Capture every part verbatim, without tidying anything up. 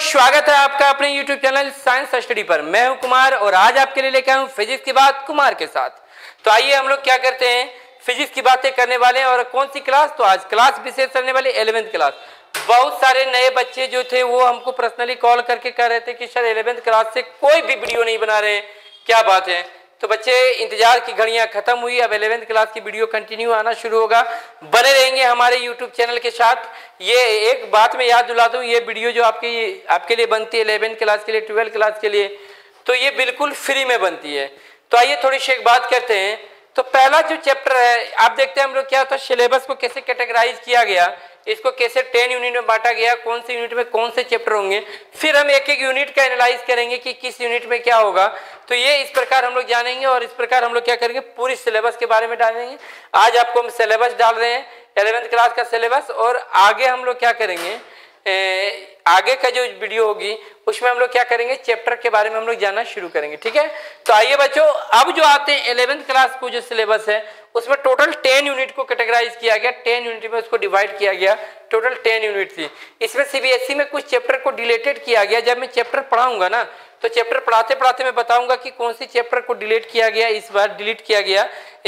स्वागत है आपका अपने YouTube चैनल साइंस स्टडी पर। मैं हूं कुमार और आज आपके लिए लेकर आया हूं फिजिक्स की बात कुमार के साथ। तो आइए हम लोग क्या करते हैं, फिजिक्स की बातें करने वाले हैं। और कौन सी क्लास? तो आज क्लास विशेष करने वाली इलेवेंथ क्लास। बहुत सारे नए बच्चे जो थे वो हमको पर्सनली कॉल करके कह रहे थे कि सर इलेवेंथ क्लास से कोई भी वीडियो नहीं बना रहे, क्या बात है? तो बच्चे इंतजार की घड़ियां खत्म हुई, अब इलेवेंथ क्लास की वीडियो कंटिन्यू आना शुरू होगा। बने रहेंगे हमारे यूट्यूब चैनल के साथ। ये एक बात मैं याद दिला दूं, ये वीडियो जो आपके आपके लिए बनती है इलेवेंथ क्लास के लिए, ट्वेल्थ क्लास के लिए, तो ये बिल्कुल फ्री में बनती है। तो आइए थोड़ी सी एक बात करते हैं। तो पहला जो चैप्टर है आप देखते हैं हम लोग क्या होता है, सिलेबस को कैसे कैटेगराइज किया गया, इसको कैसे टेन यूनिट में बांटा गया, कौन से यूनिट में कौन से चैप्टर होंगे, फिर हम एक एक यूनिट का एनालाइज करेंगे कि किस यूनिट में क्या होगा। तो ये इस प्रकार हम लोग जानेंगे और इस प्रकार हम लोग क्या करेंगे, पूरी सिलेबस के बारे में डालेंगे। आज आपको हम सिलेबस डाल रहे हैं, इलेवेंथ क्लास का सिलेबस। और आगे हम लोग क्या करेंगे, ए, आगे का जो वीडियो होगी उसमें हम लोग क्या करेंगे, चैप्टर के बारे में हम लोग जानना शुरू करेंगे। ठीक है, तो आइए बच्चों, अब जो आते हैं इलेवेंथ क्लास को जो सिलेबस है उसमें टोटल टेन यूनिट को कैटेगराइज किया गया, टेन यूनिट में उसको डिवाइड किया गया, टोटल टेन यूनिट थी। इसमें सीबीएसई में कुछ चैप्टर को डिलीटेड किया गया। जब मैं चैप्टर पढ़ाऊंगा ना तो चैप्टर पढ़ाते पढ़ाते मैं बताऊंगा कि कौन सी चैप्टर को डिलीट किया गया, इस बार डिलीट किया गया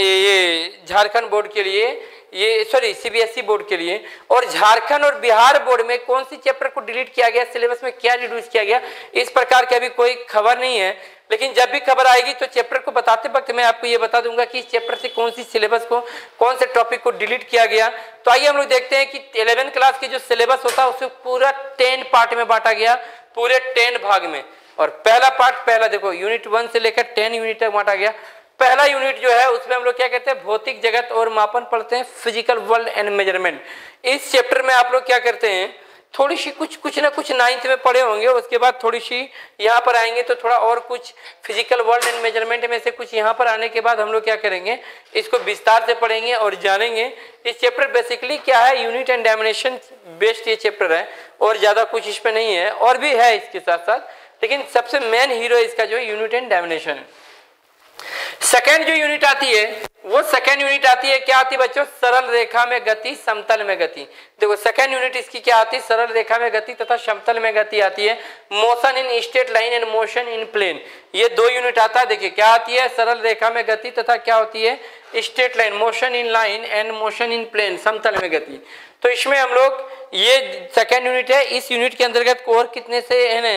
ये झारखंड बोर्ड के लिए, ये सॉरी सीबीएसई बोर्ड के लिए। और झारखंड और बिहार बोर्ड में कौन सी चैप्टर को डिलीट किया गया, सिलेबस में क्या रिड्यूस किया गया, इस प्रकार की अभी कोई खबर नहीं है। लेकिन जब भी खबर आएगी तो चैप्टर को बताते वक्त मैं आपको ये बता दूंगा कि इस चैप्टर से कौन सी सिलेबस को, कौन से टॉपिक को डिलीट किया गया। तो आइए हम लोग देखते हैं कि इलेवेंथ क्लास की जो सिलेबस होता है उसे पूरा टेन पार्ट में बांटा गया, पूरे टेन भाग में। और पहला पार्ट, पहला देखो यूनिट वन से लेकर टेन यूनिट तक बांटा गया। पहला यूनिट जो है उसमें हम लोग क्या कहते हैं, भौतिक जगत और मापन पढ़ते हैं, फिजिकल वर्ल्ड एंड मेजरमेंट। इस चैप्टर में आप लोग क्या करते हैं, थोड़ी सी कुछ कुछ ना कुछ नाइन्थ में पढ़े होंगे, उसके बाद थोड़ी सी यहाँ पर आएंगे तो थोड़ा और कुछ फिजिकल वर्ल्ड एंड मेजरमेंट में से कुछ यहाँ पर आने के बाद हम लोग क्या करेंगे, इसको विस्तार से पढ़ेंगे और जानेंगे। इस चैप्टर बेसिकली क्या है, यूनिट एंड डायमेंशन बेस्ड ये चैप्टर है और ज़्यादा कुछ इस पर नहीं है, और भी है इसके साथ साथ, लेकिन सबसे मेन हीरो इसका जो है यूनिट एंड डायमेंशन है। सेकेंड जो यूनिट आती है वो सेकेंड यूनिट आती है, क्या आती है बच्चों, सरल रेखा में गति, समतल में गति। देखो सेकेंड यूनिट इसकी क्या आती है, सरल रेखा में गति तथा समतल में गति आती है। Motion in straight line and motion in plane, ये दो यूनिट आता है। देखिए क्या आती है, सरल रेखा में गति तथा क्या होती है, straight line, motion in line and motion in plane, समतल में गति। तो इसमें हम लोग, ये सेकेंड यूनिट है, इस यूनिट के अंतर्गत और कितने से है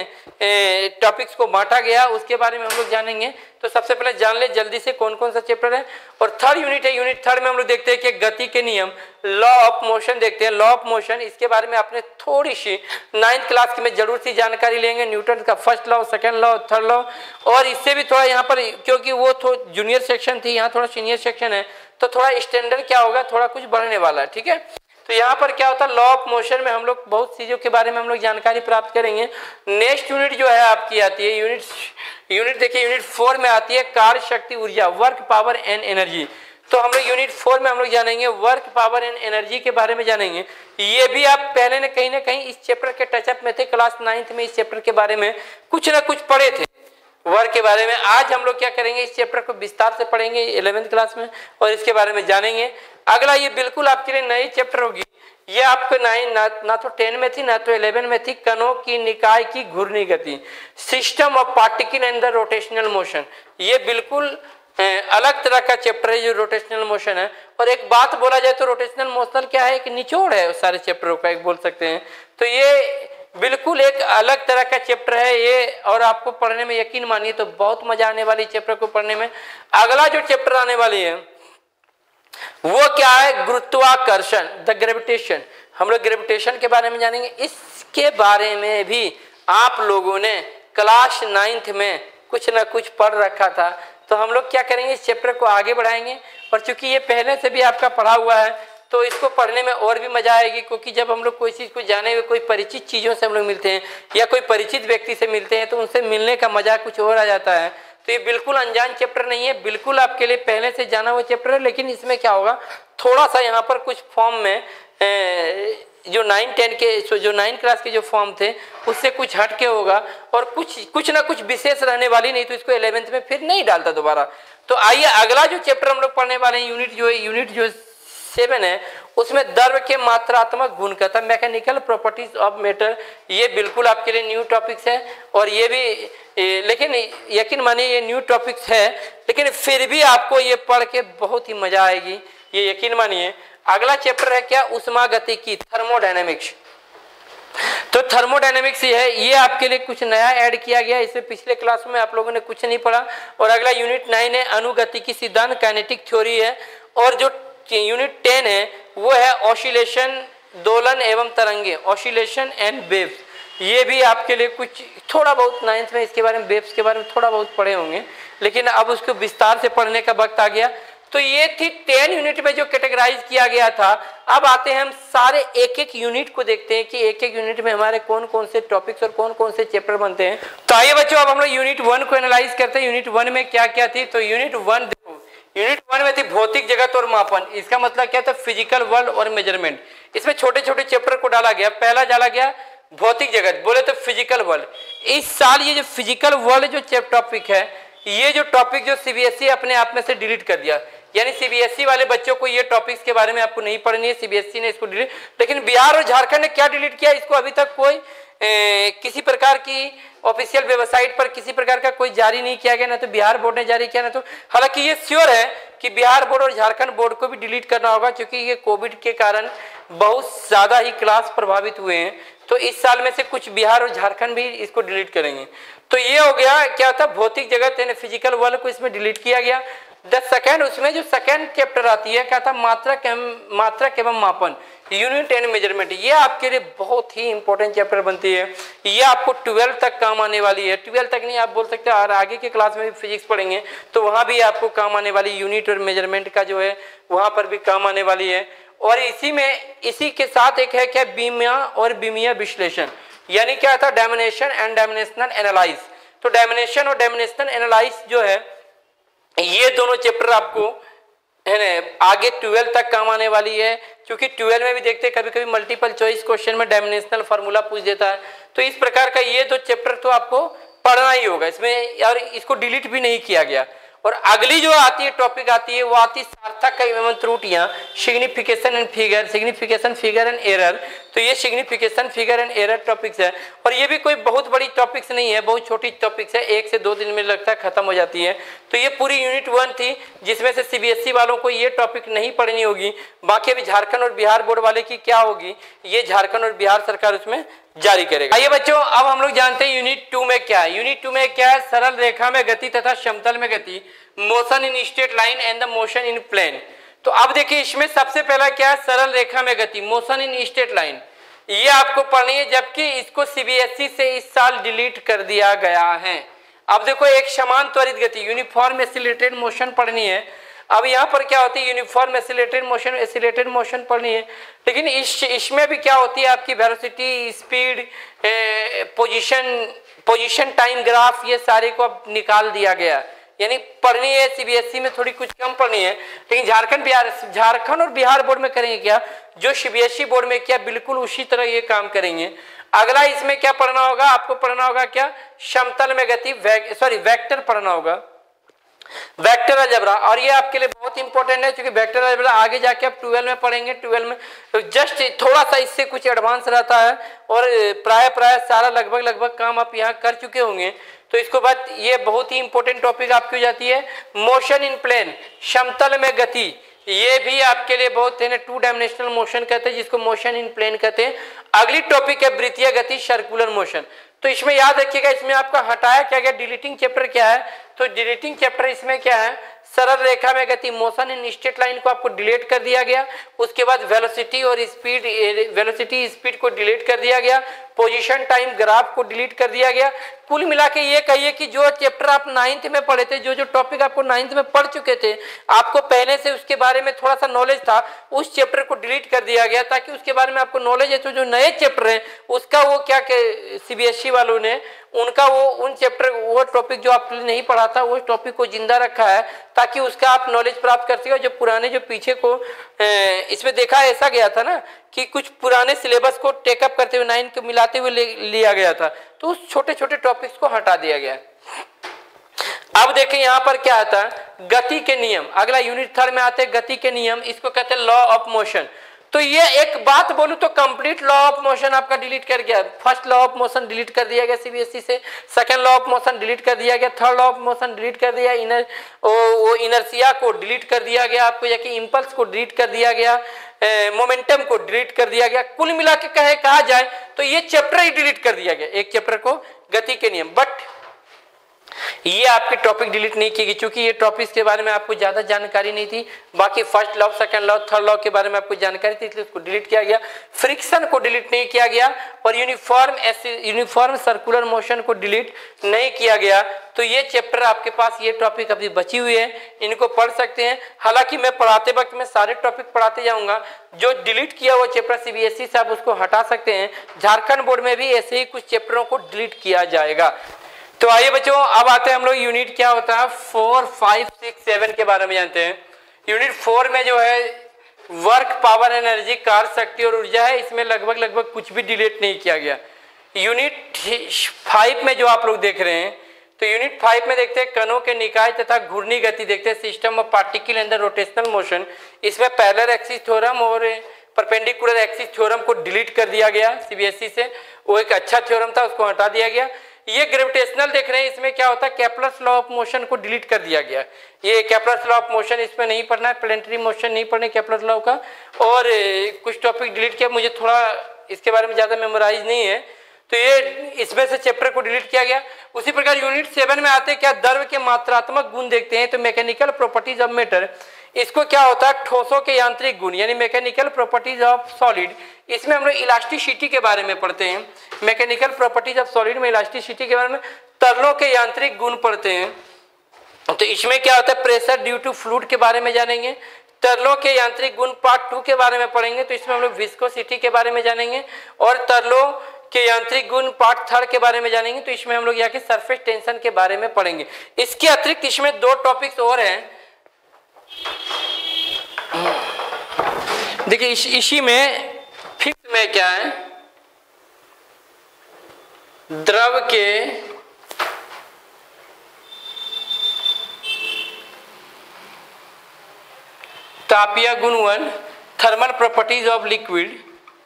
ना टॉपिक्स को बांटा गया उसके बारे में हम लोग जानेंगे। तो सबसे पहले जान ले जल्दी से कौन कौन सा चैप्टर है। और थर्ड यूनिट है, यूनिट थर्ड में हम लोग देखते हैं कि गति के नियम, लॉ ऑफ मोशन देखते हैं, लॉ ऑफ मोशन। इसके बारे में आपने थोड़ी सी नाइन्थ क्लास की में जरूर सी जानकारी लेंगे, न्यूटन का first law, second law, third law. और इससे भी थोड़ा यहाँ पर, क्योंकि वो थोड़ा जूनियर सेक्शन थी, यहाँ थोड़ा सीनियर सेक्शन है, तो थोड़ा स्टैंडर्ड क्या होगा, थोड़ा कुछ बढ़ने वाला है। ठीक है, तो यहाँ पर क्या होता है, लॉ ऑफ मोशन में हम लोग बहुत चीज़ों के बारे में हम लोग जानकारी प्राप्त करेंगे। नेक्स्ट यूनिट जो है आपकी आती है यूनिट यूनिट देखिए यूनिट फोर में आती है कार्य शक्ति ऊर्जा, वर्क पावर एंड एनर्जी। तो हम लोग यूनिट फोर में हम लोग जानेंगे वर्क पावर एंड एनर्जी के बारे में जानेंगे। ये भी आप पहले ने कहीं ना कहीं इस चैप्टर के टचअप में थे, क्लास नाइन्थ में इस चैप्टर के बारे में कुछ ना कुछ पढ़े थे वर्क के बारे में। आज हम लोग क्या करेंगे, इस चैप्टर को विस्तार से पढ़ेंगे इलेवेंथ क्लास में और इसके बारे में जानेंगे। अगला ये बिल्कुल आपके लिए नई चैप्टर होगी, ये आपको नाइन ना, ना तो टेन में थी ना तो इलेवन में थी, कणों की निकाय की घूर्णी गति, system of particle and the rotational motion. ये बिल्कुल अलग तरह का चैप्टर है जो रोटेशनल मोशन है। और एक बात बोला जाए तो रोटेशनल मोशन क्या है, एक निचोड़ है सारे चैप्टरों का, एक बोल सकते हैं। तो ये बिल्कुल एक अलग तरह का चैप्टर है ये, और आपको पढ़ने में यकीन मानिए तो बहुत मजा आने वाली चैप्टर को पढ़ने में। अगला जो चैप्टर आने वाली है वो क्या है, गुरुत्वाकर्षण, द ग्रेविटेशन। हम लोग ग्रेविटेशन के बारे में जानेंगे। इसके बारे में भी आप लोगों ने क्लास नाइन्थ में कुछ ना कुछ पढ़ रखा था, तो हम लोग क्या करेंगे, इस चैप्टर को आगे बढ़ाएंगे। और चूंकि ये पहले से भी आपका पढ़ा हुआ है तो इसको पढ़ने में और भी मजा आएगी, क्योंकि जब हम लोग कोई चीज़ को जाने हुए कोई परिचित चीज़ों से हम लोग मिलते हैं या कोई परिचित व्यक्ति से मिलते हैं तो उनसे मिलने का मजा कुछ और आ जाता है। तो ये बिल्कुल अनजान चैप्टर नहीं है, बिल्कुल आपके लिए पहले से जाना हुआ चैप्टर है। लेकिन इसमें क्या होगा, थोड़ा सा यहाँ पर कुछ फॉर्म में जो नाइन टेन के जो नाइन क्लास के जो फॉर्म थे उससे कुछ हट के होगा और कुछ कुछ ना कुछ विशेष रहने वाली, नहीं तो इसको इलेवेंथ में फिर नहीं डालता दोबारा। तो आइए अगला जो चैप्टर हम लोग पढ़ने वाले हैं, यूनिट जो है यूनिट जो सेवन है उसमें द्रव के मात्रात्मक गुण का था, मैकेनिकल प्रॉपर्टीज ऑफ मैटर। ये बिल्कुल आपके लिए न्यू टॉपिक्स है और ये भी ए, लेकिन यकीन मानिए ये न्यू टॉपिक्स है, लेकिन फिर भी आपको ये पढ़ के बहुत ही मजा आएगी, ये यकीन मानिए। अगला चैप्टर है क्या, उष्मागतिकी, थर्मोडायनेमिक्स। तो थर्मोडायनेमिक्स ये है, ये आपके लिए कुछ नया ऐड किया गया, इससे पिछले क्लास में आप लोगों ने कुछ नहीं पढ़ा। और अगला यूनिट नाइन है अनुगतिकी सिद्धांत, काइनेटिक थ्योरी है। और जो यूनिट टेन है वो है ऑसिलेशन, दोलन एवं तरंगे, ऑसिलेशन एंड वेव्स। ये भी आपके लिए कुछ थोड़ा बहुत नाइन्थ में इसके बारे में, वेव्स के बारे में थोड़ा बहुत पढ़े होंगे, लेकिन अब उसको विस्तार से पढ़ने का वक्त आ गया। तो ये थी टेन यूनिट में जो कैटेगराइज किया गया था। अब आते हैं हम सारे एक एक यूनिट को देखते हैं कि एक एक यूनिट में हमारे कौन कौन से टॉपिक्स और कौन कौन से चैप्टर बनते हैं। तो आइए बच्चों अब हम लोग यूनिट वन को एनालाइज करते हैं। यूनिट वन में क्या क्या थी, तो यूनिट वन देखो, यूनिट वन में थी भौतिक जगत और मापन। इसका मतलब क्या था, फिजिकल वर्ल्ड और मेजरमेंट। इसमें छोटे छोटे चैप्टर को डाला गया। पहला डाला गया भौतिक जगत, बोले तो फिजिकल वर्ल्ड। इस साल ये जो फिजिकल वर्ल्ड जो टॉपिक है, ये जो टॉपिक जो सीबीएसई अपने आप में से डिलीट कर दिया, यानी सीबीएसई वाले बच्चों को ये टॉपिक्स के बारे में आपको नहीं पढ़नी है, सीबीएसई ने इसको डिलीट। लेकिन बिहार और झारखंड ने क्या डिलीट किया, इसको अभी तक कोई ए, किसी प्रकार की ऑफिशियल वेबसाइट पर किसी प्रकार का कोई जारी नहीं किया गया, ना तो बिहार बोर्ड ने जारी किया, ना तो, हालांकि ये श्योर है कि बिहार बोर्ड और झारखंड बोर्ड को भी डिलीट करना होगा, क्योंकि ये कोविड के कारण बहुत ज्यादा ही क्लास प्रभावित हुए हैं। तो इस साल में से कुछ बिहार और झारखंड भी इसको डिलीट करेंगे। तो ये हो गया क्या था, भौतिक जगत यानी फिजिकल वर्ल्ड को इसमें डिलीट किया गया। द सेकेंड, उसमें जो सेकेंड चैप्टर आती है क्या था, मात्रक एवं मात्रक एवं मापन, यूनिट एंड मेजरमेंट। ये आपके लिए बहुत ही इंपॉर्टेंट चैप्टर बनती है। ये आपको ट्वेल्व तक काम आने वाली है। ट्वेल्व तक नहीं, आप बोल सकते हैं और आगे के क्लास में भी फिजिक्स पढ़ेंगे तो वहां भी आपको काम आने वाली, यूनिट और मेजरमेंट का जो है वहां पर भी काम आने वाली है। और इसी में इसी के साथ एक है क्या, बीमिया और बीमिया विश्लेषण, यानी क्या था, डायमेंशन एंड डायमेंशनल एनालाइज। तो डायमेंशन और डायमेंशनल एनालाइज जो है, ये दोनों चैप्टर आपको है ना आगे ट्वेल्व तक काम आने वाली है, क्योंकि ट्वेल्व में भी देखते हैं कभी कभी मल्टीपल चॉइस क्वेश्चन में डायमेंशनल फार्मूला पूछ देता है। तो इस प्रकार का ये दो चैप्टर तो आपको पढ़ना ही होगा इसमें, और इसको डिलीट भी नहीं किया गया। और अगली जो आती है टॉपिक आती है वो आती है सार्थक एवं त्रुटियां, signification and figure, signification figure and error. तो ये signification figure and error topics है, और ये भी कोई बहुत बड़ी टॉपिक्स नहीं है, बहुत छोटी टॉपिक्स है, एक से दो दिन में लगता है खत्म हो जाती है। तो ये पूरी यूनिट वन थी, जिसमें से सीबीएसई वालों को ये टॉपिक नहीं पढ़नी होगी। बाकी अभी झारखंड और बिहार बोर्ड वाले की क्या होगी, ये झारखंड और बिहार सरकार उसमें जारी करेगा। आइए बच्चों अब हम लोग जानते हैं यूनिट टू में क्या है। यूनिट टू में क्या है, सरल रेखा में गति तथा समतल में गति, motion in straight line and the motion in plane. तो अब देखिए इसमें सबसे पहला क्या है, सरल रेखा में गति, मोशन इन स्ट्रेट लाइन, ये आपको पढ़नी है, जबकि इसको सीबीएसई से इस साल डिलीट कर दिया गया है। अब देखो एक समान त्वरित गति, यूनिफॉर्म एक्सीलरेटेड मोशन पढ़नी है। अब यहाँ पर क्या होती है, uniform accelerated motion, accelerated motion पढ़नी है, लेकिन इस इसमें भी क्या होती है आपकी velocity, speed, position, position time graph, ये सारे को अब निकाल दिया गया। यानी पढ़नी है सीबीएसई में थोड़ी कुछ कम पढ़नी है, लेकिन झारखंड बिहार झारखंड और बिहार बोर्ड में करेंगे क्या, जो सीबीएसई बोर्ड में क्या, बिल्कुल उसी तरह ये काम करेंगे। अगला इसमें क्या पढ़ना होगा, आपको पढ़ना होगा क्या, समतल में गति, सॉरी वेक्टर पढ़ना होगा, वेक्टर अलजेब्रा। और ये आपके लिए बहुत इंपॉर्टेंट है, क्योंकि वेक्टर अलजेब्रा आगे जाके आप ट्वेल्व में पढ़ेंगे। ट्वेल्व में तो जस्ट थोड़ा सा इससे कुछ एडवांस रहता है, और प्राय प्राय सारा लगभग लगभग काम आप यहाँ कर चुके होंगे। तो इसको बाद ये बहुत ही इंपॉर्टेंट टॉपिक आपकी हो जाती है, मोशन इन प्लेन, समतल में गति। ये भी आपके लिए बहुत है ना, टू डायमेंशनल मोशन कहते हैं, जिसको मोशन इन प्लेन कहते हैं। अगली टॉपिक है वृत्तीय गति, सर्कुलर मोशन। तो इसमें याद रखिएगा, इसमें आपका हटाया क्या गया, डिलीटिंग चैप्टर क्या है, तो डिलीटिंग चैप्टर इसमें क्या है, सरल रेखा में गति, मोशन इन स्ट्रेट लाइन को आपको डिलीट कर दिया गया। उसके बाद वेलोसिटी और स्पीड, वेलोसिटी स्पीड को डिलीट कर दिया गया। पोजीशन टाइम ग्राफ को डिलीट कर दिया गया। कुल मिला के ये कहिए कि जो चैप्टर आप नाइन्थ में पढ़े थे, जो जो टॉपिक आपको नाइन्थ में पढ़ चुके थे, आपको पहले से उसके बारे में थोड़ा सा नॉलेज था, उस चैप्टर को डिलीट कर दिया गया, ताकि उसके बारे में आपको नॉलेज है। तो जो नए चैप्टर है उसका वो क्या सीबीएसई वालों ने उनका वो उन चैप्टर वो टॉपिक जो आपने नहीं पढ़ा था, वो टॉपिक को जिंदा रखा है, ताकि उसका आप नॉलेज प्राप्त कर सके। जो पुराने जो पीछे को इसमें देखा ऐसा गया था ना, कि कुछ पुराने सिलेबस को टेकअप करते हुए नाइन को मिलाते हुए लिया गया था, तो उस छोटे छोटे टॉपिक्स को हटा दिया गया। अब देखें यहाँ पर क्या आता है, गति के नियम। अगला यूनिट थर्ड में आते हैं गति के नियम, इसको कहते हैं लॉ ऑफ मोशन। तो ये एक बात बोलूं तो कंप्लीट लॉ ऑफ मोशन आपका डिलीट कर गया। First law of motion delete कर दिया गया सीबीएसई से, second law of motion delete कर दिया गया, third law of motion delete कर दिया, इनर वो, वो इनर्सिया को डिलीट कर दिया गया आपको, या कि इंपल्स को डिलीट कर दिया गया, मोमेंटम को डिलीट कर दिया गया। कुल मिला के कहे कहा जाए तो ये चैप्टर ही डिलीट कर दिया गया, एक चैप्टर को गति के नियम। बट ये आपके टॉपिक डिलीट नहीं किए, क्योंकि ये टॉपिक्स के बारे में आपको ज्यादा जानकारी नहीं थी। बाकी first law, second law, third law के बारे में आपको जानकारी थी, इसलिए उसको डिलीट किया गया। फ्रिक्शन को डिलीट नहीं किया गया और यूनिफॉर्म यूनिफॉर्म सर्कुलर मोशन को डिलीट नहीं किया गया। तो ये चैप्टर आपके पास, ये टॉपिक अभी बची हुई है, इनको पढ़ सकते हैं। हालांकि मैं पढ़ाते वक्त मैं सारे टॉपिक पढ़ाते जाऊंगा, जो डिलीट किया हुआ चैप्टर सीबीएसई से आप उसको हटा सकते हैं। झारखंड बोर्ड में भी ऐसे ही कुछ चैप्टरों को डिलीट किया जाएगा। तो आइए बच्चों, अब आते हैं हम लोग यूनिट क्या होता है फोर फाइव सिक्स सेवन के बारे में जानते हैं। यूनिट फोर में जो है वर्क, पावर, एनर्जी, कार्य शक्ति और ऊर्जा है, इसमें लगभग लगभग कुछ भी डिलीट नहीं किया गया। यूनिट फाइव में जो आप लोग देख रहे हैं, तो यूनिट फाइव में देखते हैं कणों के निकाय तथा घूर्णी गति देखते हैं, system of particle under rotational motion. इसमें पैरेलल एक्सिस थ्योरम और परपेंडिकुलर एक्सिस थ्योरम को डिलीट कर दिया गया सीबीएसई से। वो एक अच्छा थ्योरम था, उसको हटा दिया गया। ये ग्रेविटेशनल देख रहे हैं, इसमें क्या होता है केप्लर्स लॉ ऑफ मोशन को डिलीट कर दिया गया। ये केप्लर्स लॉ ऑफ मोशन इसमें नहीं पढ़ना है, प्लेनेटरी मोशन नहीं पढ़ना केप्लर्स लॉ का। और कुछ टॉपिक डिलीट किया, मुझे थोड़ा इसके बारे में ज़्यादा मेमोराइज नहीं है, तो ये इसमें से चैप्टर को डिलीट किया गया। उसी प्रकार यूनिट सेवन में आते क्या द्रव्य के मात्रात्मक गुण देखते हैं, तो मैकेनिकल प्रॉपर्टीज ऑफ मैटर। इसको क्या होता है ठोसों के यांत्रिक गुण, यानी मैकेनिकल प्रॉपर्टीज ऑफ सॉलिड। इसमें हम लोग इलास्टिसिटी के बारे में पढ़ते हैं, मैकेनिकल प्रॉपर्टीज ऑफ सॉलिड में इलास्टिसिटी के बारे में, तरलों के यांत्रिक गुण पढ़ते हैं। तो इसमें क्या होता है प्रेशर ड्यू टू फ्लूइड के बारे में जानेंगे। तरलों के यांत्रिक गुण पार्ट टू के बारे में पढ़ेंगे, तो इसमें हम लोग विस्कोसिटी के बारे में जानेंगे। और तरलों के यांत्रिक गुण पार्ट थर्ड के बारे में जानेंगे, तो इसमें हम लोग यहाँ के सरफेस टेंशन के बारे में पढ़ेंगे। इसके अतिरिक्त इसमें दो टॉपिक्स और हैं। देखिए इस, इसी में फिफ्थ में क्या है, द्रव के तापीय गुण one, thermal properties of liquid.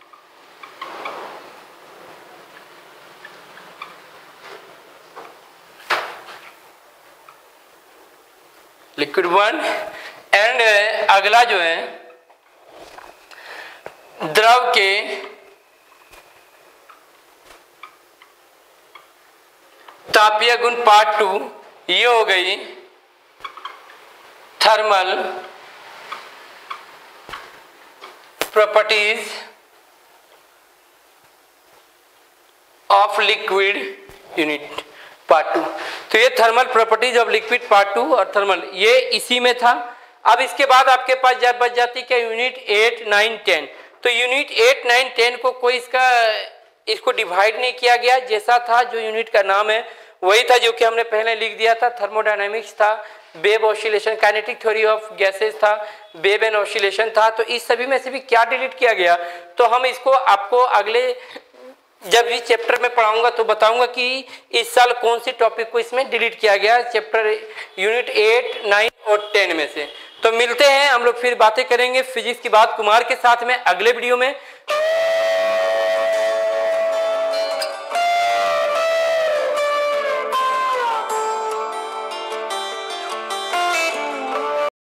Liquid one and अगला जो है द्रव के तापीय गुण पार्ट टू, ये हो गई thermal properties of liquid unit part two. तो ये thermal properties of liquid part two और थर्मल ये इसी में था। अब इसके बाद आपके पास जब बच जाती क्या यूनिट एट नाइन टेन। तो यूनिट एट नाइन टेन को कोई इसका इसको डिवाइड नहीं किया गया, जैसा था जो यूनिट का नाम है वही था जो कि हमने पहले लिख दिया था। थर्मोडायनामिक्स था, wave oscillation, kinetic theory of gases था, वेव एंड ऑसिलेशन था। तो इस सभी में से भी क्या डिलीट किया गया, तो हम इसको आपको अगले जब भी चैप्टर में पढ़ाऊंगा तो बताऊंगा कि इस साल कौन सी टॉपिक को इसमें डिलीट किया गया चैप्टर यूनिट एट नाइन और टेन में से। तो मिलते हैं हम लोग, फिर बातें करेंगे फिजिक्स की बात कुमार के साथ में अगले वीडियो में।